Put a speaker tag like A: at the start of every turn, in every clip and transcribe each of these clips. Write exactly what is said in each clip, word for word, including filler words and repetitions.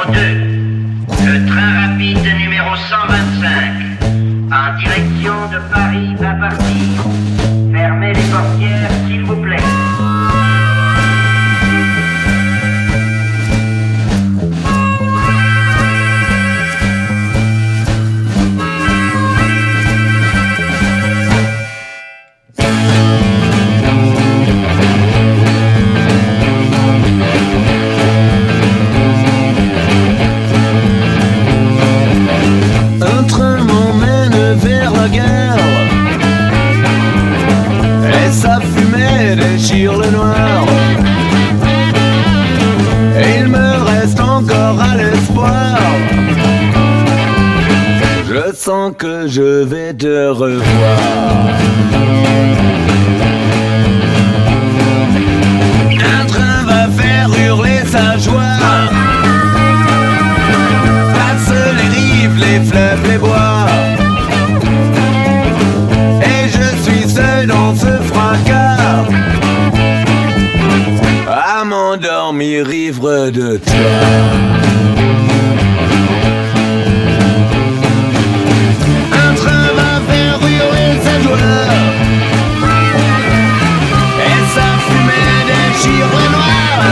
A: numéro deux, le train rapide numéro cent vingt-cinq, en direction de Paris va partir. Fermez les portières, s'il vous plaît.
B: Déchire le noir. Et il me reste encore à l'espoir. Je sens que je vais te revoir. Un train va faire hurler sa joie. Passe les rives, les fleuves, les bois. Et je suis seul dans ce fracas, à m'endormir ivre de toi. Un train va faire hurler sa joie, et sa fumée déchire le noir.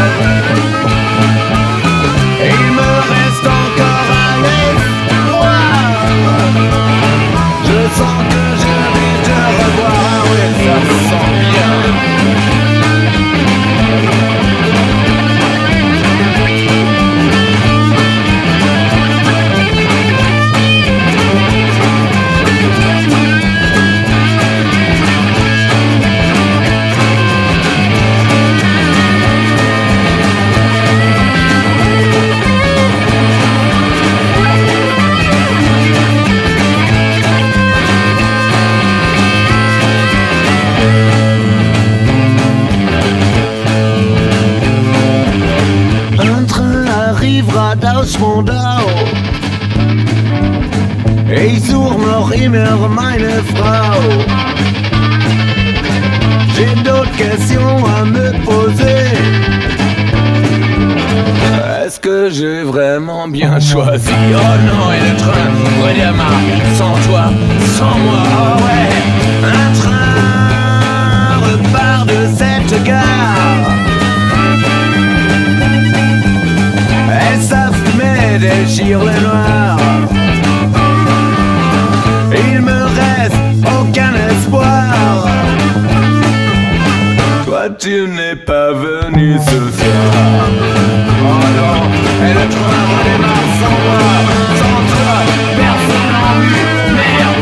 B: Et il me reste encore à l'espoir. Je sens que je vais te revoir, oui, ça sent bien. Spandau. Ich such noch immer meine Frau. J'ai d'autres questions à me poser. Est-ce que j'ai vraiment bien choisi? Oh non, et le train redémarre sans toi, sans moi. Oh ouais, un train repart de cette gare. Et sa fumée déchire le noir. Il me reste aucun espoir. Toi tu n'es pas venu ce soir. Oh non, et le train redémarre sans moi, sans toi, personne en vue. Merde.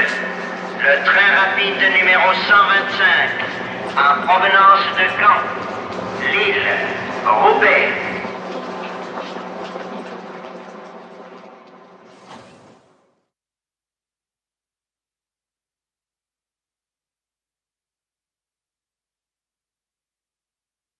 A: Le train rapide numéro cent vingt-cinq, en provenance de Caen.